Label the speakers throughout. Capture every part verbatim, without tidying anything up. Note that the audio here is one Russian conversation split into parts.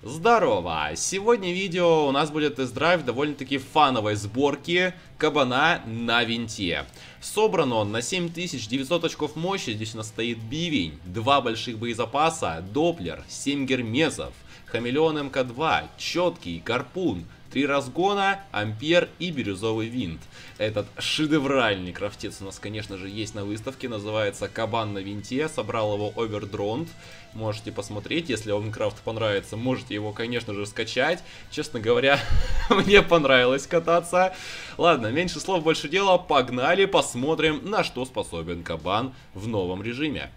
Speaker 1: Здорово! Сегодня видео у нас будет тест-драйв довольно-таки фановой сборки кабана на винте. Собран он на семь тысяч девятьсот очков мощи, здесь у нас стоит бивень, два больших боезапаса, доплер, семь гермесов, хамелеон эм ка два, четкий, гарпун, три разгона, ампер и бирюзовый винт. Этот шедевральный крафтец у нас, конечно же, есть на выставке, называется Кабан на винте, собрал его Overdroned. Можете посмотреть, если вам крафт понравится, можете его, конечно же, скачать. Честно говоря, мне понравилось кататься. Ладно, меньше слов, больше дела, погнали, посмотрим, на что способен кабан в новом режиме.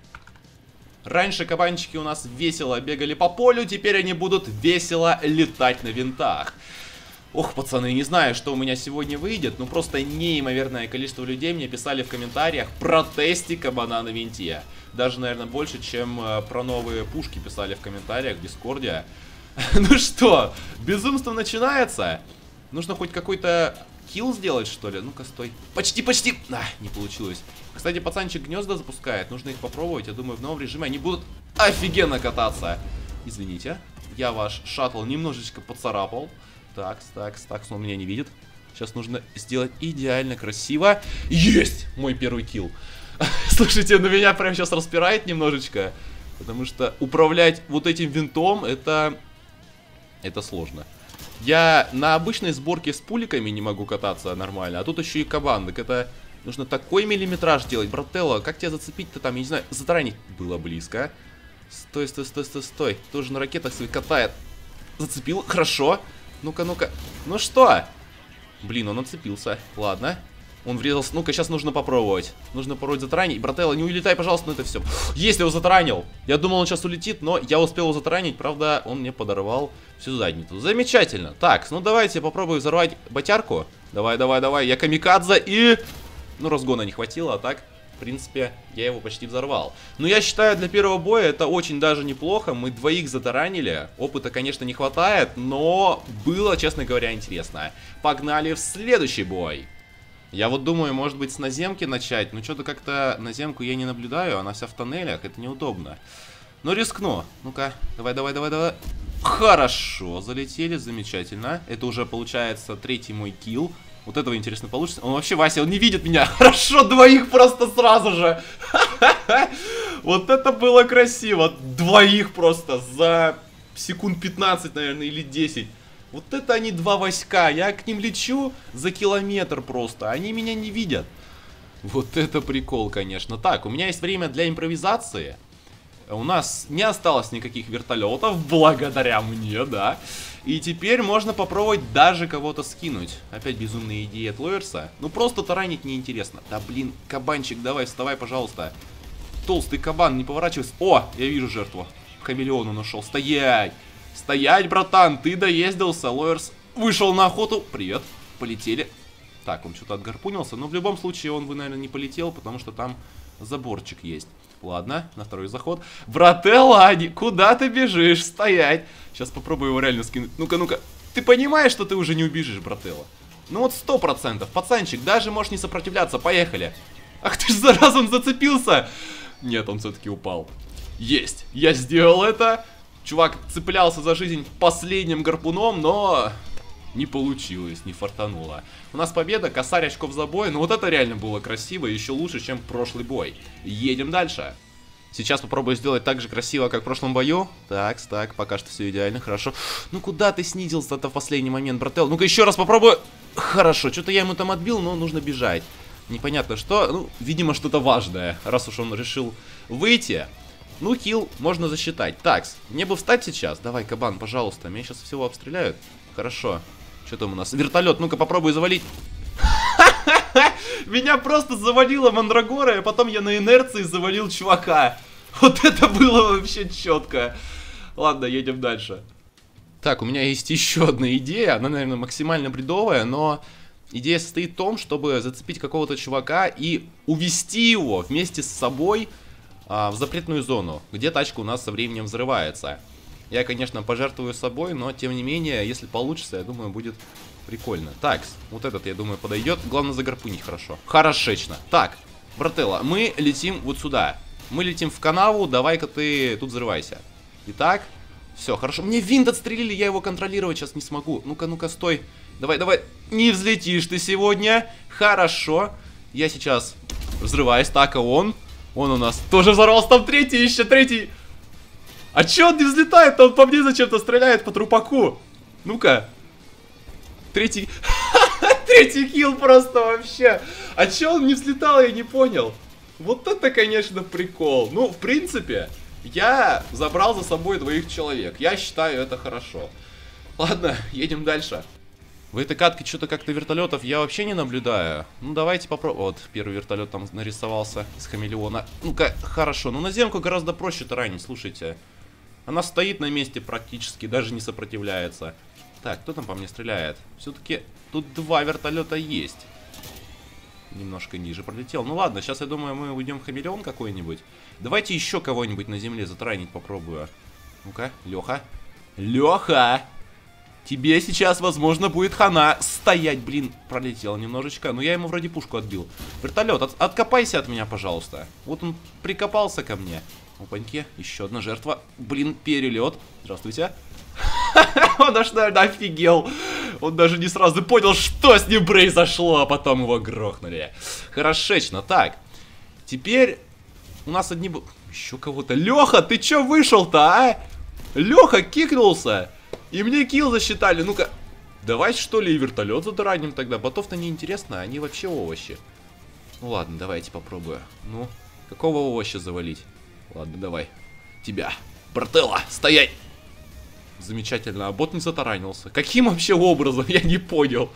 Speaker 1: Раньше кабанчики у нас весело бегали по полю, теперь они будут весело летать на винтах. Ох, пацаны, не знаю, что у меня сегодня выйдет, но просто неимоверное количество людей мне писали в комментариях про тести кабана на винте. Даже, наверное, больше, чем э, про новые пушки писали в комментариях в Дискорде. Ну что, безумство начинается? Нужно хоть какой-то килл сделать, что ли? Ну-ка, стой. Почти, почти. А, не получилось. Кстати, пацанчик гнезда запускает, нужно их попробовать. Я думаю, в новом режиме они будут офигенно кататься. Извините, я ваш шаттл немножечко поцарапал. Так, так, так, он меня не видит. Сейчас нужно сделать идеально красиво. Есть! Мой первый килл. Слушайте, ну меня прям сейчас распирает немножечко. Потому что управлять вот этим винтом, это... Это сложно. Я на обычной сборке с пуликами не могу кататься нормально. А тут еще и кабан. Так это... Нужно такой миллиметраж делать. Брателло, как тебя зацепить-то там? Я не знаю, затаранить было близко. Стой, стой, стой, стой, стой. Тоже на ракетах своих катает. Зацепил, хорошо. Ну-ка, ну-ка. Ну что? Блин, он отцепился. Ладно. Он врезался. Ну-ка, сейчас нужно попробовать. Нужно попробовать затаранить. Брателло, не улетай, пожалуйста, ну это все. Если его затаранил. Я думал, он сейчас улетит, но я успел его затаранить. Правда, он мне подорвал всю задницу. Замечательно. Так, ну давайте попробую взорвать ботярку. Давай, давай, давай. Я камикадзе и... Ну, разгона не хватило, а так... В принципе, я его почти взорвал. Но я считаю, для первого боя это очень даже неплохо. Мы двоих затаранили. Опыта, конечно, не хватает, но было, честно говоря, интересно. Погнали в следующий бой. Я вот думаю, может быть, с наземки начать. Но что-то как-то наземку я не наблюдаю. Она вся в тоннелях, это неудобно. Но рискну. Ну-ка, давай, давай, давай, давай. Хорошо, залетели, замечательно. Это уже, получается, третий мой килл. Вот этого, интересно, получится. Он вообще, Вася, он не видит меня. Хорошо, двоих просто сразу же. Вот это было красиво. Двоих просто за секунд пятнадцать, наверное, или десять. Вот это они два Васька. Я к ним лечу за километр просто. Они меня не видят. Вот это прикол, конечно. Так, у меня есть время для импровизации. У нас не осталось никаких вертолетов, благодаря мне, да. И теперь можно попробовать даже кого-то скинуть. Опять безумные идеи от Лоерса. Ну просто таранить неинтересно. Да блин, кабанчик, давай, вставай, пожалуйста. Толстый кабан, не поворачивайся. О, я вижу жертву. Хамелеону нашел. Стоять! Стоять, братан, ты доездился. Лоерс вышел на охоту. Привет, полетели. Так, он что-то отгарпунился. Но в любом случае он бы, наверное, не полетел, потому что там заборчик есть. Ладно, на второй заход. Брателло, куда ты бежишь? Стоять. Сейчас попробую его реально скинуть. Ну-ка, ну-ка. Ты понимаешь, что ты уже не убежишь, брателло? Ну вот сто процентов. Пацанчик, даже можешь не сопротивляться. Поехали. Ах ты ж, зараза, он зацепился. Нет, он все-таки упал. Есть. Я сделал это. Чувак цеплялся за жизнь последним гарпуном, но... Не получилось, не фартануло. У нас победа, косарь очков за бой. Ну вот это реально было красиво, еще лучше, чем прошлый бой. Едем дальше. Сейчас попробую сделать так же красиво, как в прошлом бою. Так, так, пока что все идеально, хорошо. Ну куда ты снизился-то в последний момент, брателло? Ну-ка еще раз попробую. Хорошо, что-то я ему там отбил, но нужно бежать. Непонятно что, ну, видимо, что-то важное, раз уж он решил выйти. Ну, килл можно засчитать. Так, мне бы встать сейчас. Давай, кабан, пожалуйста, меня сейчас всего обстреляют. Хорошо. Что там у нас? Вертолет, ну-ка попробуй завалить. Меня просто завалило мандрагора, а потом я на инерции завалил чувака. Вот это было вообще четко. Ладно, едем дальше. Так, у меня есть еще одна идея. Она, наверное, максимально бредовая, но идея состоит в том, чтобы зацепить какого-то чувака и увести его вместе с собой а, в запретную зону, где тачка у нас со временем взрывается. Я, конечно, пожертвую собой, но, тем не менее, если получится, я думаю, будет прикольно. Так, вот этот, я думаю, подойдет. Главное, загарпунить хорошо. Хорошечно. Так, брателло, мы летим вот сюда. Мы летим в канаву, давай-ка ты тут взрывайся. Итак, Все, хорошо. Мне винт отстрелили, я его контролировать сейчас не смогу. Ну-ка, ну-ка, стой. Давай, давай. Не взлетишь ты сегодня. Хорошо. Я сейчас взрываюсь. Так, а он? Он у нас тоже взорвался. Там третий еще, третий. А че он не взлетает? Он по мне зачем-то стреляет по трупаку. Ну-ка. Третий... Третий килл просто вообще. А че он не взлетал, я не понял. Вот это, конечно, прикол. Ну, в принципе... Я забрал за собой двоих человек. Я считаю, это хорошо. Ладно, едем дальше. В этой катке что-то как-то вертолетов я вообще не наблюдаю. Ну, давайте попробуем. Вот, первый вертолет там нарисовался из хамелеона. Ну-ка, хорошо. Ну, наземку гораздо проще таранить, слушайте. Она стоит на месте практически, даже не сопротивляется. Так, кто там по мне стреляет? Все-таки тут два вертолета есть. Немножко ниже пролетел. Ну ладно, сейчас я думаю, мы уйдем в хамелеон какой-нибудь. Давайте еще кого-нибудь на земле затаранить попробую. Ну-ка, Леха. Леха! Тебе сейчас, возможно, будет хана. Стоять, блин, пролетел немножечко. Но я ему вроде пушку отбил. Вертолет, от, откопайся от меня, пожалуйста. Вот он прикопался ко мне. Опаньки, еще одна жертва. Блин, перелет. Здравствуйте. Он аж, наверное, офигел. Он даже не сразу понял, что с ним произошло, а потом его грохнули. Хорошечно. Так, теперь у нас одни... Еще кого-то. Леха, ты че вышел-то, а? Леха кикнулся. И мне килл засчитали. Ну-ка, давай что ли и вертолет затараним тогда. Ботов-то неинтересно, они вообще овощи. Ну ладно, давайте попробую. Ну, какого овоща завалить? Ладно, давай. Тебя. Брателло, стоять! Замечательно, а бот не затаранился. Каким вообще образом? Я не понял.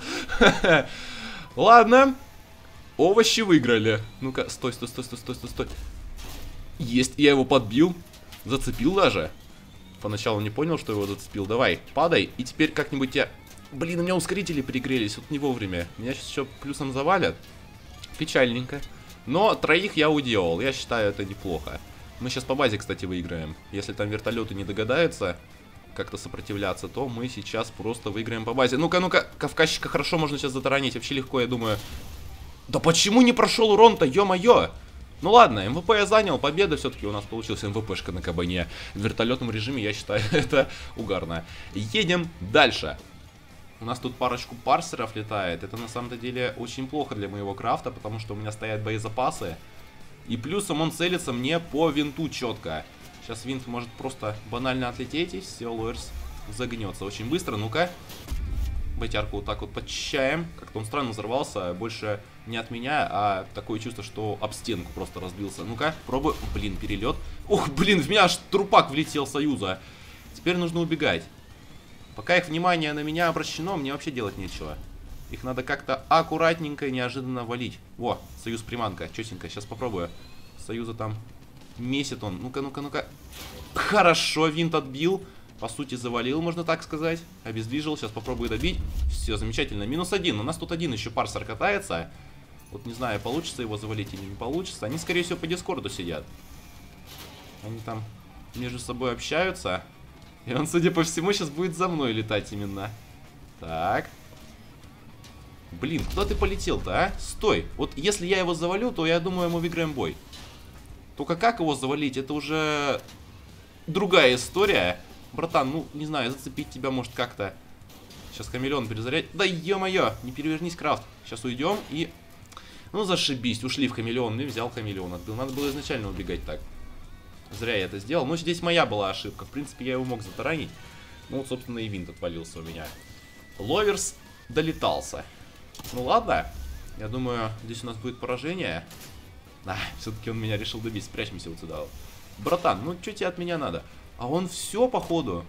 Speaker 1: Ладно. Овощи выиграли. Ну-ка, стой, стой, стой, стой, стой, стой, стой. Есть, я его подбил. Зацепил даже. Поначалу не понял, что его зацепил. Давай, падай. И теперь как-нибудь я... Блин, у меня ускорители перегрелись. Вот не вовремя. Меня сейчас еще плюсом завалят. Печальненько. Но троих я уделал. Я считаю, это неплохо. Мы сейчас по базе, кстати, выиграем. Если там вертолеты не догадаются как-то сопротивляться, то мы сейчас просто выиграем по базе. Ну-ка, ну-ка, Кавказчика хорошо можно сейчас затаранить. Вообще легко, я думаю. Да почему не прошел урон-то, ё-моё? Ну ладно, эм вэ пэ я занял, победа все-таки у нас получилась, эм вэ пэшка на кабане. В вертолетном режиме, я считаю, это угарно. Едем дальше. У нас тут парочку парсеров летает. Это на самом деле очень плохо для моего крафта, потому что у меня стоят боезапасы. И плюсом он целится мне по винту четко. Сейчас винт может просто банально отлететь, и все, Лоерс загнется очень быстро. Ну-ка, ботярку вот так вот подчищаем. Как-то он странно взорвался, больше не от меня, а такое чувство, что об стенку просто разбился. Ну-ка, пробую. Блин, перелет. Ух, блин, в меня аж трупак влетел Союза. Теперь нужно убегать. Пока их внимание на меня обращено, мне вообще делать нечего. Их надо как-то аккуратненько и неожиданно валить. Во, Союз приманка, чётенько, сейчас попробую. Союза там месит он. Ну-ка, ну-ка, ну-ка. Хорошо, винт отбил. По сути, завалил, можно так сказать. Обездвижил, сейчас попробую добить. Все, замечательно. Минус один. У нас тут один еще парсер катается. Вот не знаю, получится его завалить или не получится. Они, скорее всего, по дискорду сидят. Они там между собой общаются. И он, судя по всему, сейчас будет за мной летать именно. Так. Блин, куда ты полетел-то, а? Стой. Вот если я его завалю, то я думаю, мы выиграем бой. Только как его завалить, это уже другая история. Братан, ну, не знаю, зацепить тебя может как-то. Сейчас хамелеон перезарядить. Да ё-моё, не перевернись, крафт. Сейчас уйдем и... Ну, зашибись, ушли в хамелеон и взял хамелеон. Отбил. Надо было изначально убегать так. Зря я это сделал. Но здесь моя была ошибка. В принципе, я его мог затаранить. Ну, вот, собственно, и винт отвалился у меня. Ловерс долетался. Ну, ладно. Я думаю, здесь у нас будет поражение. А, все-таки он меня решил добить. Спрячемся вот сюда. Братан, ну, что тебе от меня надо? А он все, походу.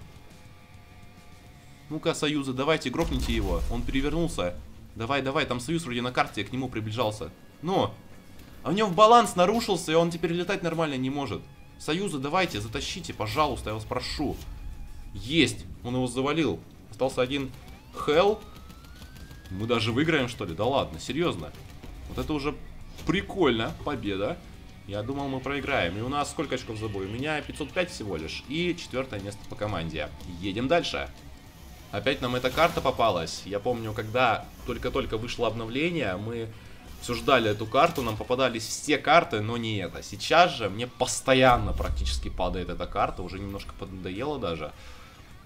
Speaker 1: Ну-ка, Союза, давайте, грохните его. Он перевернулся. Давай, давай, там Союз вроде на карте, я к нему приближался. Ну, а у него баланс нарушился, и он теперь летать нормально не может. Союза, давайте, затащите, пожалуйста, я вас прошу. Есть, он его завалил. Остался один Хелл. Мы даже выиграем, что ли? Да ладно, серьезно. Вот это уже прикольно, победа. Я думал, мы проиграем. И у нас сколько очков за бой? У меня пятьсот пять всего лишь. И четвертое место по команде. Едем дальше. Опять нам эта карта попалась. Я помню, когда только-только вышло обновление, мы все ждали эту карту. Нам попадались все карты, но не эта. Сейчас же мне постоянно практически падает эта карта. Уже немножко поднадоело даже.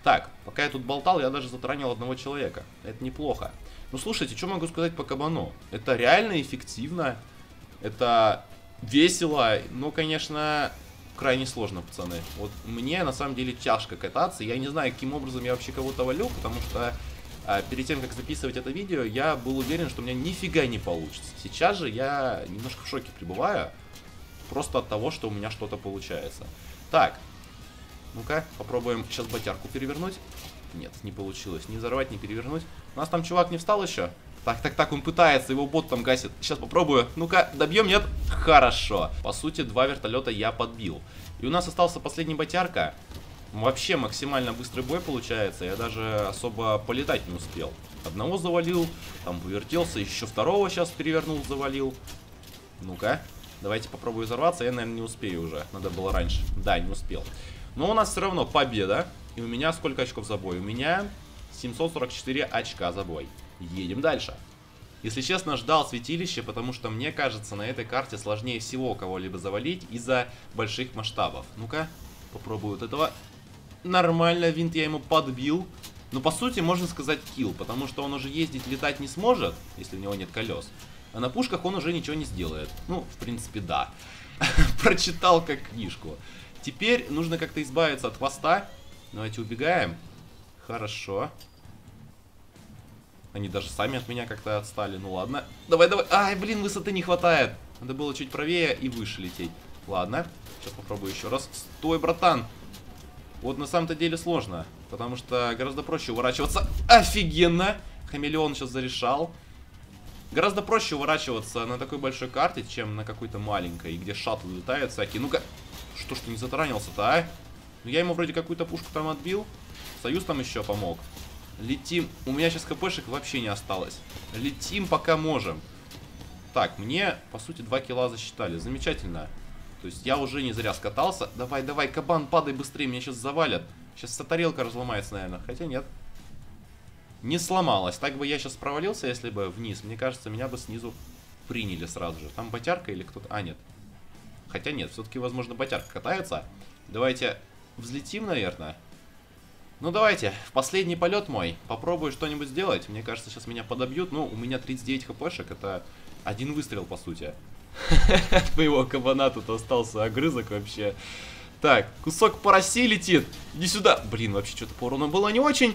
Speaker 1: Так, пока я тут болтал, я даже затаранил одного человека. Это неплохо. Ну, слушайте, что могу сказать по кабану? Это реально эффективно. Это весело. Но, конечно, крайне сложно, пацаны. Вот мне, на самом деле, тяжко кататься. Я не знаю, каким образом я вообще кого-то валю, потому что а, перед тем, как записывать это видео, я был уверен, что у меня нифига не получится. Сейчас же я немножко в шоке пребываю. Просто от того, что у меня что-то получается. Так. Ну-ка, попробуем сейчас батярку перевернуть. Нет, не получилось. Не взорвать, не перевернуть. У нас там чувак не встал еще. Так, так, так, он пытается, его бот там гасит. Сейчас попробую. Ну-ка, добьем, нет? Хорошо. По сути, два вертолета я подбил. И у нас остался последний батярка. Вообще максимально быстрый бой получается. Я даже особо полетать не успел. Одного завалил, там повертелся, еще второго сейчас перевернул, завалил. Ну-ка, давайте попробую взорваться. Я, наверное, не успею уже. Надо было раньше. Да, не успел. Но у нас все равно победа. И у меня сколько очков за бой? У меня семьсот сорок четыре очка за бой. Едем дальше. Если честно, ждал святилище, потому что мне кажется, на этой карте сложнее всего кого-либо завалить из-за больших масштабов. Ну-ка, попробую вот этого. Нормально, винт я ему подбил. Но по сути можно сказать килл, потому что он уже ездить, летать не сможет, если у него нет колес. А на пушках он уже ничего не сделает. Ну, в принципе, да. Прочитал как книжку. Теперь нужно как-то избавиться от хвоста. Давайте убегаем. Хорошо. Они даже сами от меня как-то отстали. Ну ладно. Давай, давай. Ай, блин, высоты не хватает. Надо было чуть правее и выше лететь. Ладно. Сейчас попробую еще раз. Стой, братан. Вот на самом-то деле сложно. Потому что гораздо проще уворачиваться. Офигенно. Хамелеон сейчас зарешал. Гораздо проще уворачиваться на такой большой карте, чем на какой-то маленькой, где шаттлы летают всякие. Ну-ка. Что ж ты не затаранился-то, а? Ну я ему вроде какую-то пушку там отбил. Союз там еще помог. Летим. У меня сейчас хпшек вообще не осталось. Летим пока можем. Так, мне, по сути, два килла засчитали. Замечательно. То есть я уже не зря скатался. Давай, давай, кабан, падай быстрее, меня сейчас завалят. Сейчас вся тарелка разломается, наверное. Хотя нет. Не сломалась. Так бы я сейчас провалился, если бы вниз. Мне кажется, меня бы снизу приняли сразу же. Там батярка или кто-то... А, нет. Хотя нет, все-таки, возможно, батярка катается. Давайте взлетим, наверное. Ну, давайте, в последний полет мой. Попробую что-нибудь сделать. Мне кажется, сейчас меня подобьют. Ну, у меня тридцать девять хпшек. Это один выстрел, по сути. От моего кабана тут остался огрызок вообще. Так, кусок по России летит. Иди сюда. Блин, вообще что-то по урону было не очень.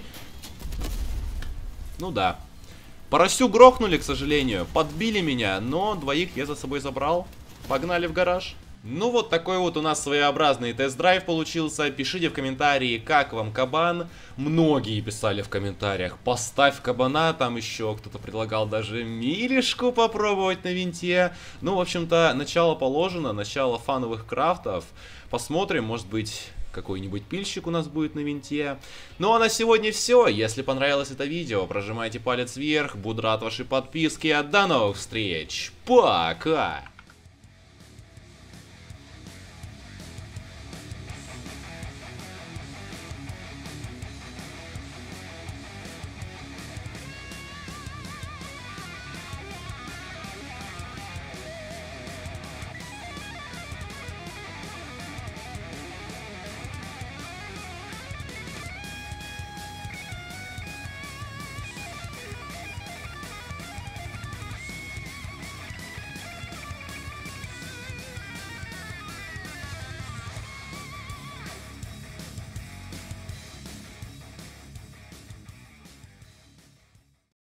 Speaker 1: Ну да. Поросю грохнули, к сожалению. Подбили меня, но двоих я за собой забрал. Погнали в гараж. Ну вот такой вот у нас своеобразный тест-драйв получился. Пишите в комментарии, как вам кабан. Многие писали в комментариях, поставь кабана. Там еще кто-то предлагал даже милишку попробовать на винте. Ну, в общем-то, начало положено, начало фановых крафтов. Посмотрим, может быть, какой-нибудь пильщик у нас будет на винте. Ну а на сегодня все. Если понравилось это видео, прожимайте палец вверх. Буду рад вашей подписке. До новых встреч. Пока!